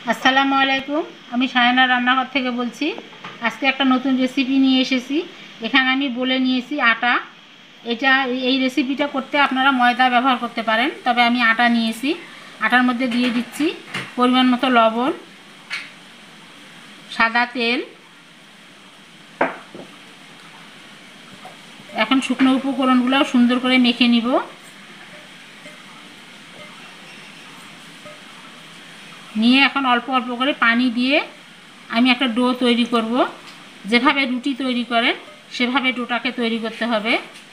আসসালামু আলাইকুম। আমি সায়না রান্নাঘর থেকে বলছি। আজকে একটা নতুন রেসিপি নিয়ে এসেছি। এখানে আমি বলে নিয়েছি আটা। এই রেসিপিটা করতে আপনারা ময়দা ব্যবহার করতে পারেন, তবে আমি আটা নিয়েছি। আটার মধ্যে দিয়ে দিচ্ছি পরিমাণ মতো লবণ, সাদা তেল। এখন শুকনো উপকরণগুলো সুন্দর করে মেখে নিব। নিয়ে এখন অল্প অল্প করে পানি দিয়ে আমি একটা ডো তৈরি করব। যেভাবে রুটি তৈরি করেন সেভাবে ডোটাকে তৈরি করতে হবে।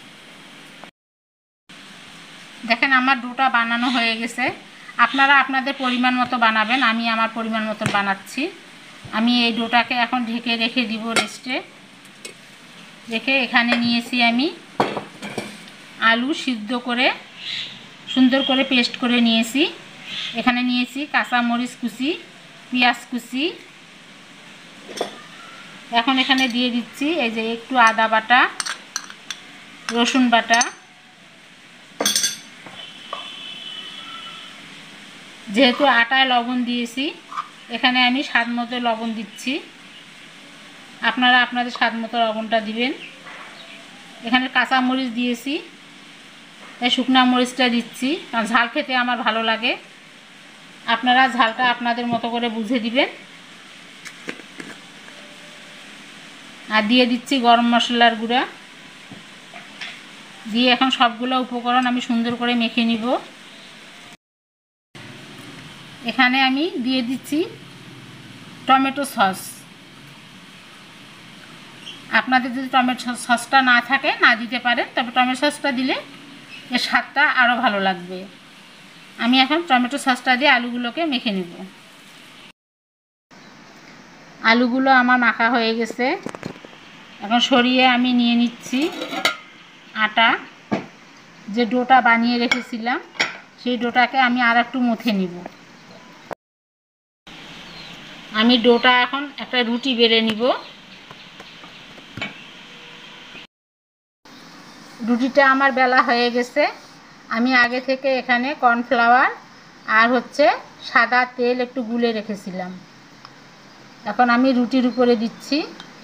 দেখেন আমার ডোটা বানানো হয়ে গেছে। আপনারা আপনাদের পরিমাণ মতো বানাবেন, আমি আমার পরিমাণ মতো বানাচ্ছি। আমি এই ডোটাকে এখন ঢেকে রেখে দিব রেস্টে। রেখে এখানে নিয়েছি আমি আলু সিদ্ধ করে সুন্দর করে পেস্ট করে নিয়েছি। এখানে নিয়েছি কাঁচামরিচ কুচি, পেঁয়াজ কুচি। এখন এখানে দিয়ে দিচ্ছি এই যে একটু আদা বাটা, রসুন বাটা। যেহেতু আটায় লবণ দিয়েছি, এখানে আমি স্বাদ মতো লবণ দিচ্ছি। আপনারা আপনাদের স্বাদ মতো লবণটা দিবেন। এখানে কাঁচামরিচ দিয়েছি, তাই শুকনা মরিচটা দিচ্ছি, কারণ ঝাল খেতে আমার ভালো লাগে। আপনারা ঝালটা আপনাদের মতো করে বুঝে দিবেন। আর দিয়ে দিচ্ছি গরম মশলার গুঁড়া। দিয়ে এখন সবগুলো উপকরণ আমি সুন্দর করে মেখে নিব। এখানে আমি দিয়ে দিচ্ছি টমেটো সস। আপনাদের যদি টমেটো সসটা না থাকে না দিতে পারেন, তবে টমেটো সসটা দিলে এর স্বাদটা আরও ভালো লাগবে। আমি এখন টমেটো সসটা দিয়ে আলুগুলোকে মেখে নেব। আলুগুলো আমার মাখা হয়ে গেছে। এখন সরিয়ে আমি নিয়ে নিচ্ছি আটা। যে ডোটা বানিয়ে রেখেছিলাম সেই ডোটাকে আমি আর একটু মথে নিব। আমি ডোটা এখন একটা রুটি বেলে নিব। রুটিটা আমার বেলা হয়ে গেছে। আমি আগে থেকে এখানে কর্নফ্লাওয়ার আর সাদা তেল একটু গুলে রেখেছিলাম। এখন আমি রুটির উপরে দিচ্ছি,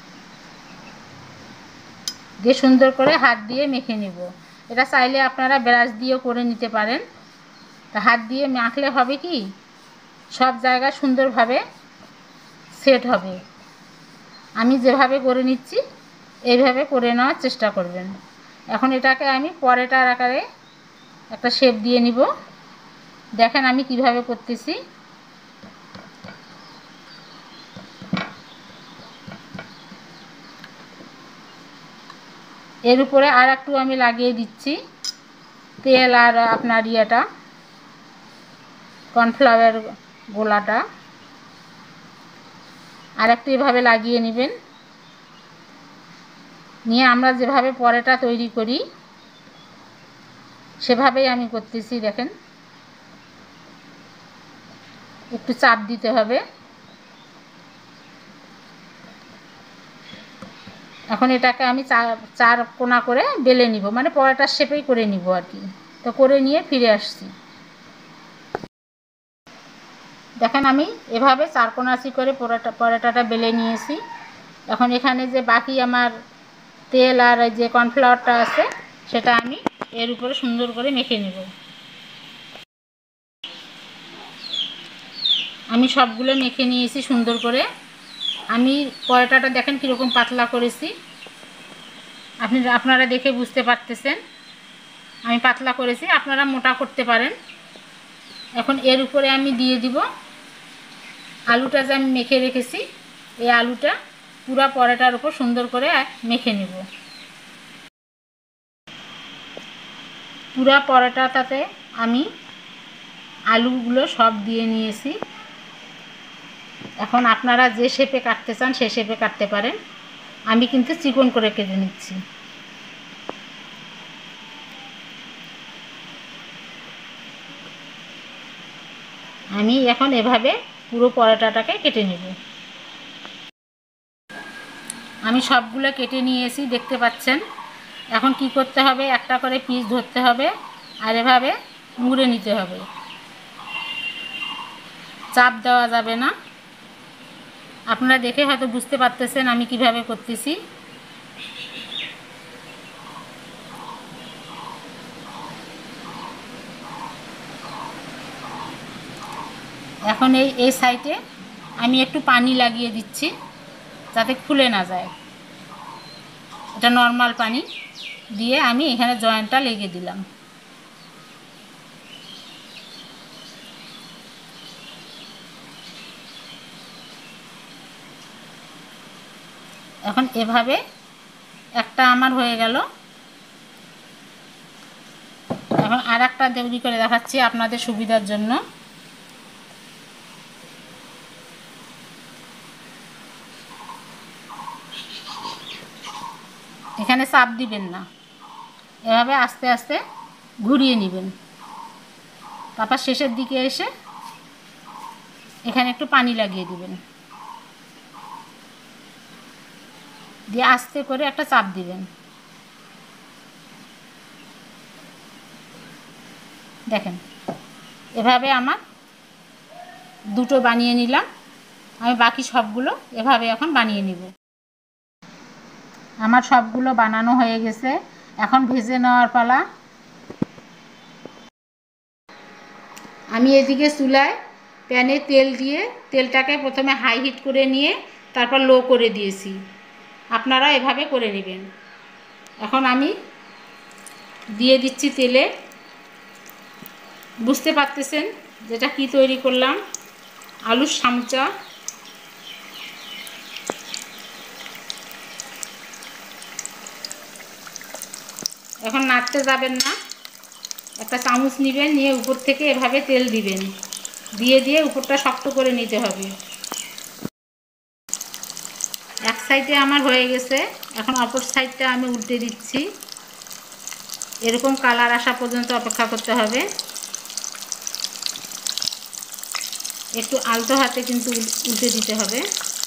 দিয়ে সুন্দর করে হাত দিয়ে মেখে নিব। এটা চাইলে আপনারা ব্রাশ দিয়েও করে নিতে পারেন। তা হাত দিয়ে মাখলে হবে কি, সব জায়গায় সুন্দরভাবে সেট হবে। আমি যেভাবে করে নিচ্ছি এইভাবে করে নেওয়ার চেষ্টা করবেন। এখন এটাকে আমি পরোটার আকারে একটা শেপ দিয়ে নিব। দেখেন আমি কিভাবে করতেছি। এর উপরে আর একটু আমি লাগিয়ে দিচ্ছি তেল আর আপনার কর্নফ্লাওয়ার গোলাটা আর একটু এভাবে লাগিয়ে নেবেন। নিয়ে আমরা যেভাবে পরোটা তৈরি করি সেভাবেই আমি করতেছি। দেখেন একটু চাপ দিতে হবে। এখন এটাকে আমি চার কোনা করে বেলে নিব, মানে পরোটার শেপেই করে নিব আর কি। তো করে নিয়ে ফিরে আসছি। দেখেন আমি এভাবে চারকোনাচি করে পরোটাটা বেলে নিয়েছি। এখন এখানে যে বাকি আমার তেল আর যে কর্নফ্লাওয়ারটা আছে সেটা আমি এর উপরে সুন্দর করে মেখে নেব। আমি সবগুলো মেখে নিয়েছি সুন্দর করে। আমি পরোটাটা দেখেন কীরকম পাতলা করেছি, আপনারা দেখে বুঝতে পারতেছেন আমি পাতলা করেছি। আপনারা মোটা করতে পারেন। এখন এর উপরে আমি দিয়ে দিব আলুটা যে আমি মেখে রেখেছি। এই আলুটা পুরো পরোটার উপর সুন্দর করে মেখে নেব। পুরো পরোটাটাতে আমি আলুগুলো সব দিয়ে নিয়েছি। এখন আপনারা যে শেপে কাটতে চান সে শেপে কাটতে পারেন। আমি কিন্তু চিকন করে কেটে নিচ্ছি। আমি এখন এভাবে পুরো পরোটাটাকে কেটে নেব। আমি সবগুলো কেটে নিয়েছি, দেখতে পাচ্ছেন। এখন কি করতে হবে, একটা করে পিস ধরতে হবে আর এভাবে মুড়ে নিতে হবে। চাপ দেওয়া যাবে না। আপনারা দেখে হয়তো বুঝতে পারতেছেন আমি কিভাবে করতেছি। এখন এই সাইডে আমি একটু পানি লাগিয়ে দিচ্ছি যাতে খুলে না যায়। এটা নর্মাল পানি দিয়ে আমি এখানে জয়েন্টটা লেগে দিলাম। এখন এভাবে একটা আমার হয়ে গেল। এখন আর একটা তৈরি করে দেখাচ্ছি আপনাদের সুবিধার জন্য। এখানে চাপ দিবেন না, এভাবে আস্তে আস্তে ঘুরিয়ে নেবেন। তারপর শেষের দিকে এসে এখানে একটু পানি লাগিয়ে দিবেন, দিয়ে আস্তে করে একটা চাপ দিবেন। দেখেন এভাবে আমার দুটো বানিয়ে নিলাম। আমি বাকি সবগুলো এভাবে এখন বানিয়ে নিব। আমার সবগুলো বানানো হয়ে গেছে, এখন ভেজে নেওয়ার পালা। আমি এদিকে চুলায় প্যানে তেল দিয়ে তেলটাকে প্রথমে হাই হিট করে নিয়ে তারপর লো করে দিয়েছি। আপনারা এভাবে করে নেবেন। এখন আমি দিয়ে দিচ্ছি তেলে। বুঝতে পারতেছেন যেটা কি তৈরি করলাম, আলুর সামচা। এখন নাড়তে যাবেন না, একটা চামচ নেবেন, নিয়ে উপর থেকে এভাবে তেল দিবেন, দিয়ে দিয়ে উপরটা শক্ত করে নিতে হবে। এক সাইডে আমার হয়ে গেছে, এখন অপর সাইডটা আমি উল্টে দিচ্ছি। এরকম কালার আসা পর্যন্ত অপেক্ষা করতে হবে। একটু আলতো হাতে কিন্তু উল্টে দিতে হবে।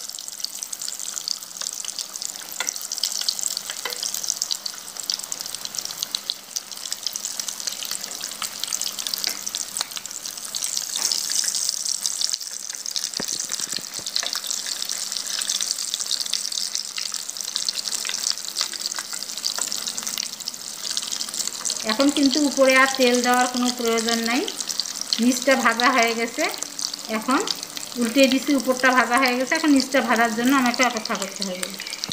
এখন কিন্তু উপরে আর তেল দেওয়ার কোনো প্রয়োজন নাই, নিচটা ভাজা হয়ে গেছে। এখন উল্টে দিছি, উপরটা ভাজা হয়ে গেছে। এখন নিচটা ভাজার জন্য আমাকে অপেক্ষা করতে হবে।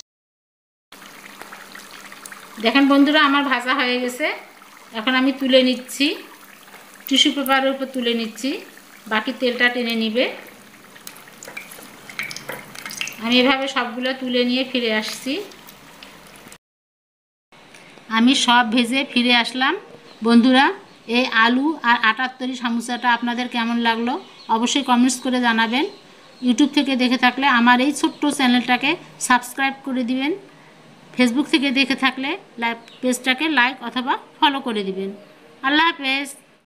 দেখেন বন্ধুরা আমার ভাজা হয়ে গেছে। এখন আমি তুলে নিচ্ছি, টিস্যু পেপারের উপর তুলে নিচ্ছি, বাকি তেলটা টেনে নিবে। আমি এভাবে সবগুলো তুলে নিয়ে ফিরে আসছি। আমি সব ভেজে ফিরে আসলাম। বন্ধুরা এই আলু আর আটার তৈরি সামোসাটা আপনাদের কেমন লাগলো অবশ্যই কমেন্টস করে জানাবেন। ইউটিউব থেকে দেখে থাকলে আমার এই ছোট্ট চ্যানেলটাকে সাবস্ক্রাইব করে দিবেন। ফেসবুক থেকে দেখে থাকলে পেজটাকে লাইক অথবা ফলো করে দিবেন। আল্লাহ হাফেজ।